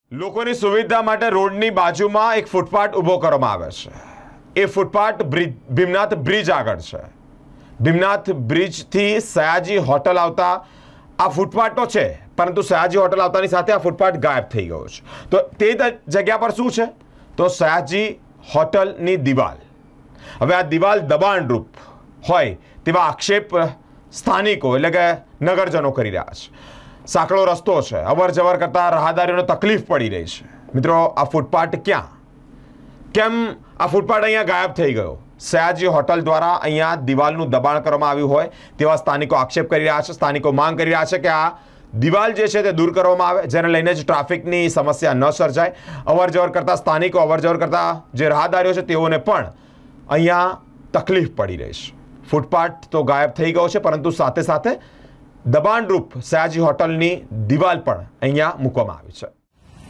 લોકોની સુવિધા માટે રોડની બાજુમાં એક ફૂટપાથ ઊભો કરવામાં આવે છે। એ ફૂટપાથ ભીમનાથ બ્રિજ આગળ છે। ભીમનાથ બ્રિજથી સયાજી હોટલ આવતા આ ફૂટપાથ તો છે, પરંતુ સયાજી હોટલ આવતાની સાથે આ ફૂટપાથ ગાયબ થઈ ગયો છે। તો તે જગ્યા પર શું છે? તો સયાજી હોટલની દિવાલ। હવે આ દિવાલ દબાણરૂપ હોય તેવા આક્ષેપ સ્થાનિકો એટલે કે નગરજનો કરી રહ્યા છે। સાંકડો રસ્તો છે, અવર જવર કરતા રાહદારીઓને તકલીફ પડી રહી છે। મિત્રો, આ ફૂટપાથ કેમ આ ફૂટપાથ અહીંયા ગાયબ થઈ ગયો? સયાજી હોટલ દ્વારા અહીંયા દિવાલનું દબાણ કરવામાં આવ્યું હોય તેવા સ્થાનિકો આક્ષેપ કરી રહ્યા છે। સ્થાનિકો માંગ કરી રહ્યા છે કે આ દિવાલ જે છે તે દૂર કરવામાં આવે, જેને લઈને જ ટ્રાફિકની સમસ્યા ન સર્જાય। અવર જવર કરતા સ્થાનિકો, અવર જવર કરતા જે રાહદારીઓ છે તેઓને પણ અહીંયા તકલીફ પડી રહી છે। ફૂટપાથ તો ગાયબ થઈ ગયો છે, પરંતુ સાથે સાથે દબાણરૂપ સયાજી હોટલની દિવાલ પણ અહીંયા મૂકવામાં આવી છે।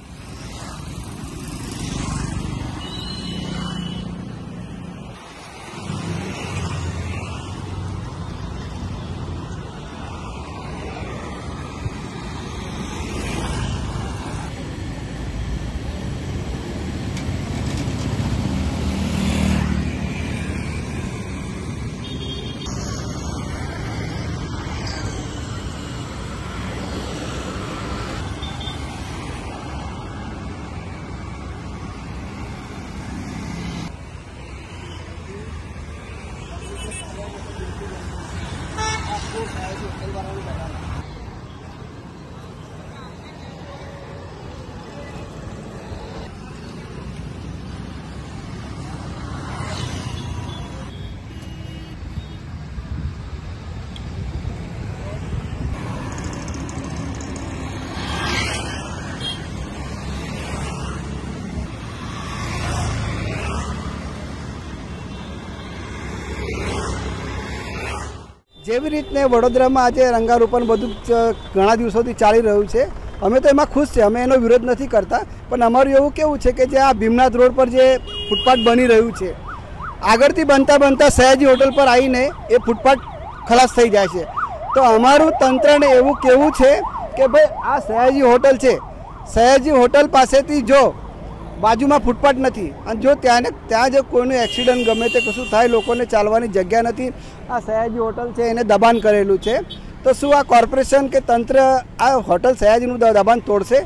જેવી રીતને વડોદરામાં આજે રંગારોપણ બધું ઘણા દિવસોથી ચાલી રહ્યું છે, અમે તો એમાં ખુશ છે, અમે એનો વિરોધ નથી કરતા। પણ અમારું એવું કેવું છે કે જે આ ભીમનાથ રોડ પર જે ફૂટપાથ બની રહ્યું છે, આગળથી બનતા સયાજી હોટલ પર આવીને એ ફૂટપાથ ખલાસ થઈ જાય છે। તો અમારું તંત્રને એવું કહેવું છે કે ભાઈ આ સયાજી હોટલ છે, સયાજી હોટલ પાસેથી જો બાજુમાં ફૂટપાથ નથી અને જો ત્યાં જો કોઈનું એક્સિડન્ટ ગમે તે કશું થાય, લોકોને ચાલવાની જગ્યા નથી, આ સયાજી હોટલ છે એને દબાણ કરેલું છે, તો શું આ કોર્પોરેશન કે તંત્ર આ હોટલ સયાજીનું દબાણ તોડશે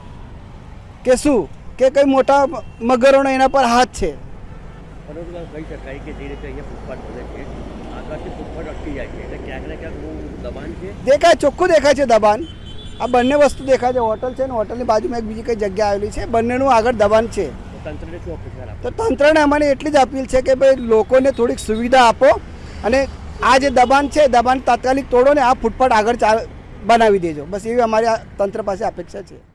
કે શું? કે કંઈ મોટા મગરોનો એના પર હાથ છે? કહી શકાય કે જે રીતે અહીંયા ફૂટપાથ બને છે, આગળથી ફૂટપાથ અટકી જાય છે, એટલે ક્યાંક ને ક્યાંક દબાણ છે, દેખાય, ચોખ્ખું દેખાય છે દબાણ। આ બંને વસ્તુ દેખાય છે, હોટલ છે ને હોટલની બાજુમાં એક બીજી કઈ જગ્યા આવેલી છે, બંનેનું આગળ દબાણ છે। તંત્રને શું અપેક્ષા રાખો? તો તંત્રને અમારી એટલી જ અપીલ છે કે ભાઈ લોકોને થોડીક સુવિધા આપો અને આ જે દબાણ છે દબાણ તાત્કાલિક તોડો ને આ ફૂટપાથ આગળ બનાવી દેજો, બસ એવી અમારી તંત્ર પાસે અપેક્ષા છે।